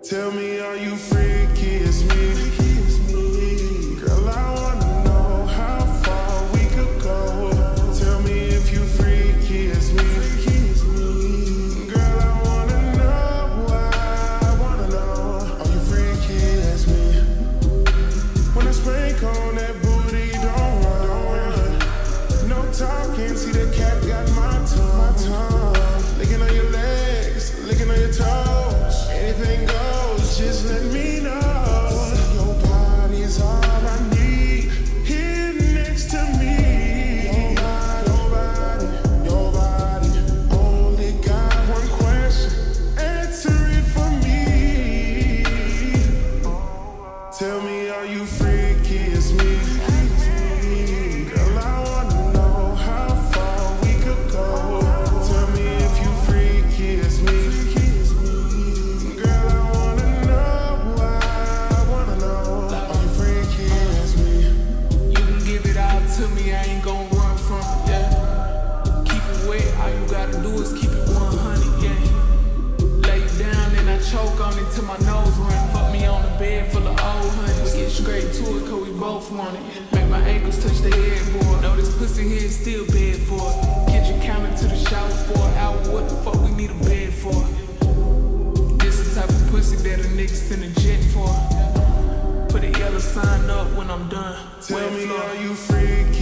Tell me, are you freaky as me? Girl, I wanna know how far we could go. Tell me if you freaky as me. Girl, I wanna know. Are you freaky as me? When I spank on that booty, don't run. No talking, see the cat got my tongue. Licking on your legs, licking on your toes. Anything goes, just let me know. Your body's all I need, here next to me. Your body, only got one question, answer it for me. Tell me, are you freaky as me? Girl, I wanna know how far we could go. Tell me if you freaky as me. To me, I ain't gon' run from it, yeah. Keep it wet, all you gotta do is keep it 100, yeah. Lay you down and I choke on it till my nose run. Fuck me on the bed full of old honeys. Get straight to it cause we both want it. Make my ankles touch the headboard. Know this pussy here is still bad for it. Get you counting to the shower for an hour. What the fuck we need a bed for? This the type of pussy that a nigga send a jet for. Put a yellow sign up when I'm done. Tell me, are you freaky?